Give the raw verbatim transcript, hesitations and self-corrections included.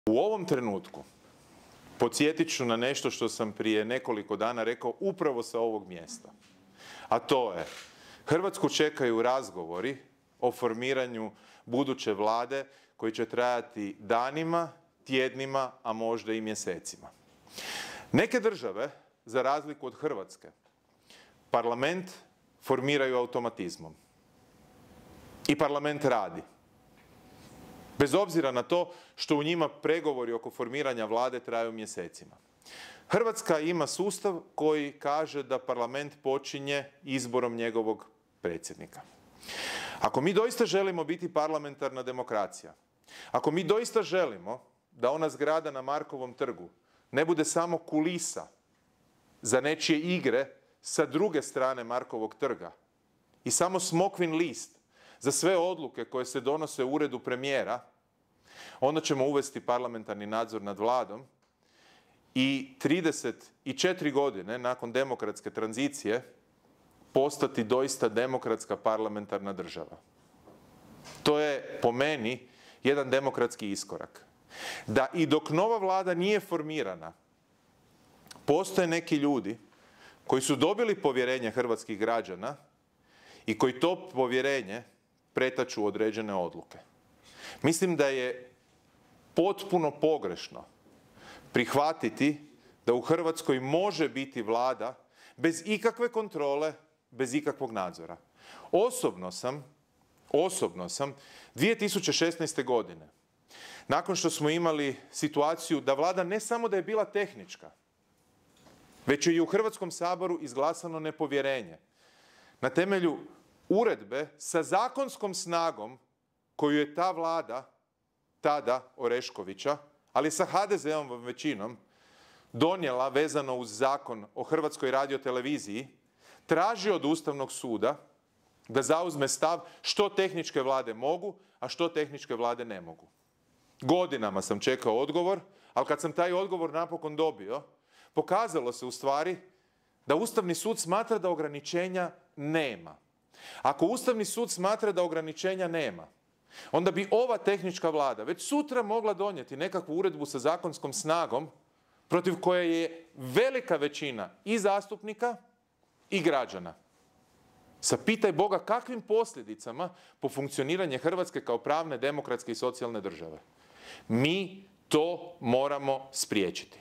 U ovom trenutku podsjetit ću na nešto što sam prije nekoliko dana rekao upravo sa ovog mjesta. A to je, Hrvatsku čekaju razgovori o formiranju buduće vlade koji će trajati danima, tjednima, a možda i mjesecima. Neke države, za razliku od Hrvatske, parlament formiraju automatizmom. I parlament radi. Bez obzira na to što u njima pregovori oko formiranja vlade traju mjesecima. Hrvatska ima sustav koji kaže da parlament počinje izborom njegovog predsjednika. Ako mi doista želimo biti parlamentarna demokracija, ako mi doista želimo da ona zgrada na Markovom trgu ne bude samo kulisa za nečije igre sa druge strane Markovog trga i samo smokvin list za sve odluke koje se donose u uredu premijera, onda ćemo uvesti parlamentarni nadzor nad Vladom i trideset četiri godine nakon demokratske tranzicije postati doista demokratska parlamentarna država. To je, po meni, jedan demokratski iskorak. Da i dok nova vlada nije formirana, postoje neki ljudi koji su dobili povjerenje hrvatskih građana i koji to povjerenje pretaču određene odluke. Mislim da je potpuno pogrešno prihvatiti da u Hrvatskoj može biti vlada bez ikakve kontrole, bez ikakvog nadzora. Osobno sam, osobno sam dvije tisuće šesnaeste. godine, nakon što smo imali situaciju da vlada ne samo da je bila tehnička, već je i u Hrvatskom saboru izglasano nepovjerenje na temelju uredbe sa zakonskom snagom koju je ta vlada, tada Oreškovića, ali sa ha de ze ovom većinom, donijela vezano uz zakon o Hrvatskoj radioteleviziji, traži od Ustavnog suda da zauzme stav što tehničke vlade mogu, a što tehničke vlade ne mogu. Godinama sam čekao odgovor, ali kad sam taj odgovor napokon dobio, pokazalo se u stvari da Ustavni sud smatra da ograničenja nema. Ako Ustavni sud smatra da ograničenja nema, onda bi ova tehnička vlada već sutra mogla donijeti nekakvu uredbu sa zakonskom snagom protiv koje je velika većina i zastupnika i građana. Sa pitaj Boga kakvim posljedicama po funkcioniranje Hrvatske kao pravne, demokratske i socijalne države. Mi to moramo spriječiti.